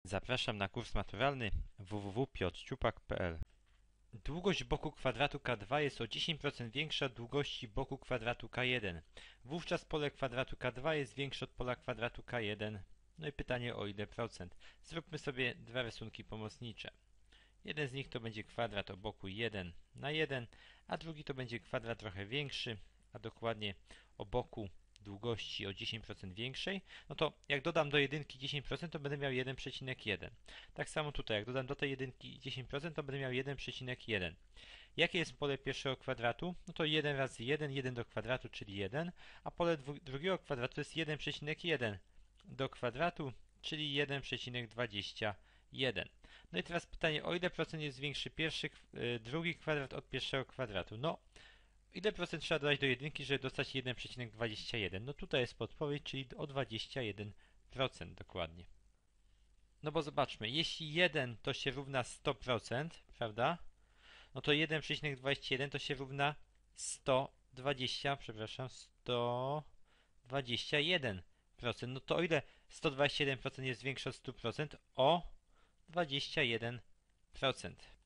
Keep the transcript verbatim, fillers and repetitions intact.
Zapraszam na kurs maturalny w w w kropka piotr ciupak kropka p l. Długość boku kwadratu k dwa jest o dziesięć procent większa od długości boku kwadratu k jeden. Wówczas pole kwadratu k dwa jest większe od pola kwadratu k jeden. No i pytanie, o ile procent. Zróbmy sobie dwa rysunki pomocnicze. Jeden z nich to będzie kwadrat o boku jeden na jeden, a drugi to będzie kwadrat trochę większy, a dokładnie o boku długości o dziesięć procent większej. No to jak dodam do jedynki dziesięć procent, to będę miał jeden przecinek jeden. Tak samo tutaj, jak dodam do tej jedynki dziesięć procent, to będę miał jeden przecinek jeden. Jakie jest pole pierwszego kwadratu? No to jeden razy jeden, jeden do kwadratu, czyli jeden, a pole drugiego kwadratu to jest jeden przecinek jeden do kwadratu, czyli jeden przecinek dwadzieścia jeden. No i teraz pytanie, o ile procent jest większy pierwszy, yy, drugi kwadrat od pierwszego kwadratu? No, ile procent trzeba dodać do jedynki, żeby dostać jeden przecinek dwadzieścia jeden? No tutaj jest podpowiedź, czyli o dwadzieścia jeden procent dokładnie. No bo zobaczmy, jeśli jeden to się równa sto procent, prawda? No to jeden przecinek dwadzieścia jeden to się równa sto dwadzieścia, przepraszam, sto dwadzieścia jeden procent. No to o ile sto dwadzieścia jeden procent jest większe od stu procent? O dwadzieścia jeden procent.